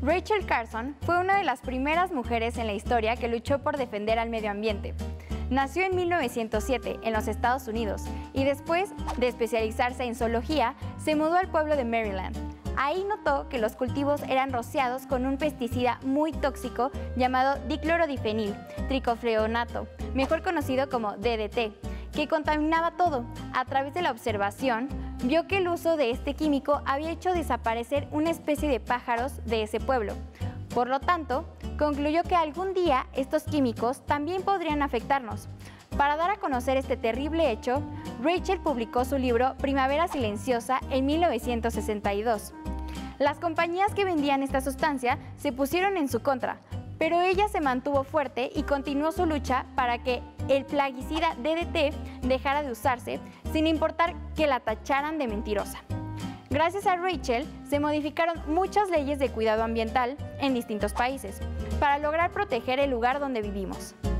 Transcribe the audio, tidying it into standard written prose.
Rachel Carson fue una de las primeras mujeres en la historia que luchó por defender al medio ambiente. Nació en 1907 en los Estados Unidos y después de especializarse en zoología, se mudó al pueblo de Maryland. Ahí notó que los cultivos eran rociados con un pesticida muy tóxico llamado diclorodifenil tricofleonato, mejor conocido como DDT, que contaminaba todo. A través de la observación, vio que el uso de este químico había hecho desaparecer una especie de pájaros de ese pueblo. Por lo tanto, concluyó que algún día estos químicos también podrían afectarnos. Para dar a conocer este terrible hecho, Rachel publicó su libro Primavera Silenciosa en 1962. Las compañías que vendían esta sustancia se pusieron en su contra, pero ella se mantuvo fuerte y continuó su lucha para que el plaguicida DDT dejara de usarse, sin importar que la tacharan de mentirosa. Gracias a Rachel, se modificaron muchas leyes de cuidado ambiental en distintos países para lograr proteger el lugar donde vivimos.